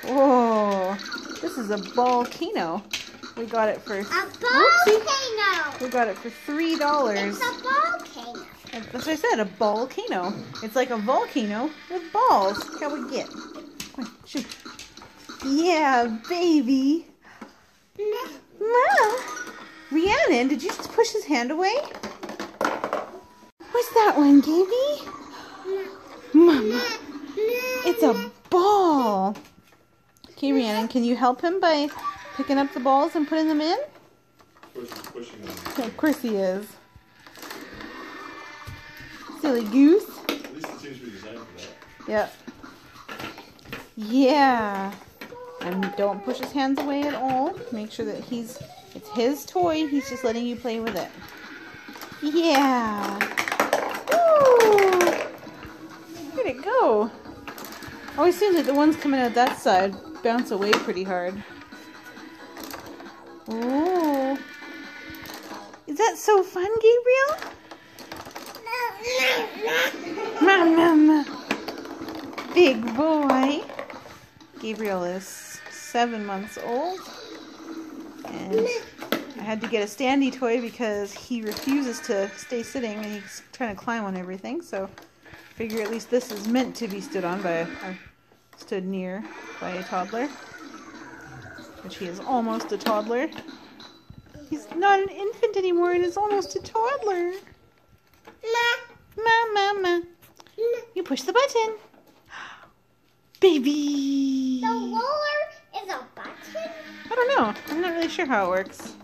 Whoa, this is a Ballcano. We got it for Ballcano. We got it for $3. It's a Ballcano. That's what I said, a Ballcano. It's like a volcano with balls. Look how we get. Come on, shoot. Yeah, baby. Mom. Rhiannon, did you just push his hand away? What's that one, Gaby? Mama. It's a ball. Okay, Rhiannon, can you help him by picking up the balls and putting them in? Of course he is. Silly goose. At least it seems to be designed for that. Yep. Yeah. And don't push his hands away at all. Make sure that it's his toy. He's just letting you play with it. Yeah. Woo! Where'd it go? Always seems like the ones coming out that side bounce away pretty hard. Oh. Is that so fun, Gabriel? Mama. Big boy. Gabriel is 7 months old. And I had to get a standy toy because he refuses to stay sitting and he's trying to climb on everything. So I figure at least this is meant to be stood on by stood near by a toddler. Which he is almost a toddler. He's not an infant anymore and is almost a toddler. Mama. You push the button. Baby. The roller is a button? I don't know. I'm not really sure how it works.